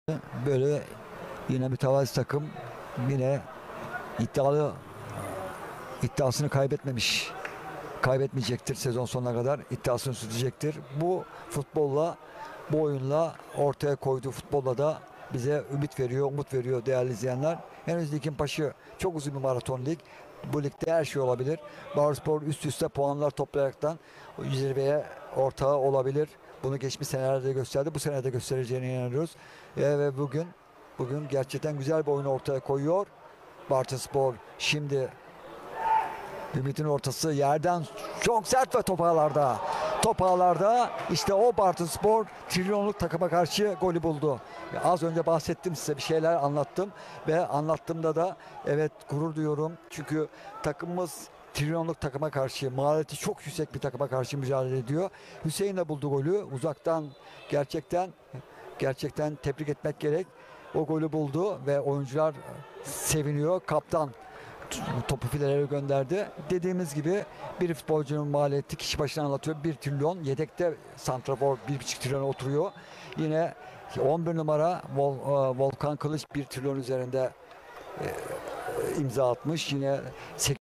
Böyle yine mütevazi takım, yine iddiasını kaybetmeyecektir sezon sonuna kadar, iddiasını sürdürecektir. Bu futbolla, bu oyunla, ortaya koyduğu futbolla da bize ümit veriyor, umut veriyor değerli izleyenler. Henüz ligin başı, çok uzun bir maraton lig. Bu ligde her şey olabilir. Bağırspor üst üste puanlar toplayaraktan zirveye ortağı olabilir. Bunu geçmiş senelerde gösterdi. Bu sene de göstereceğine inanıyoruz. Ve bugün gerçekten güzel bir oyun ortaya koyuyor. Bartınspor şimdi Ümit'in ortası yerden çok sert ve top ağlarda. Top ağlarda işte o Bartınspor trilyonluk takıma karşı golü buldu. Az önce bahsettim, size bir şeyler anlattım ve anlattığımda da evet, gurur duyuyorum. Çünkü takımımız trilyonluk takıma karşı, maliyeti çok yüksek bir takıma karşı mücadele ediyor. Hüseyin de buldu golü. Uzaktan gerçekten tebrik etmek gerek. O golü buldu ve oyuncular seviniyor. Kaptan topu filelere gönderdi. Dediğimiz gibi bir futbolcunun maliyeti kişi başına anlatıyor. 1 trilyon. Yedekte santrafor 1,5 trilyona oturuyor. Yine 11 numara Volkan Kılıç 1 trilyon üzerinde imza atmış. Yine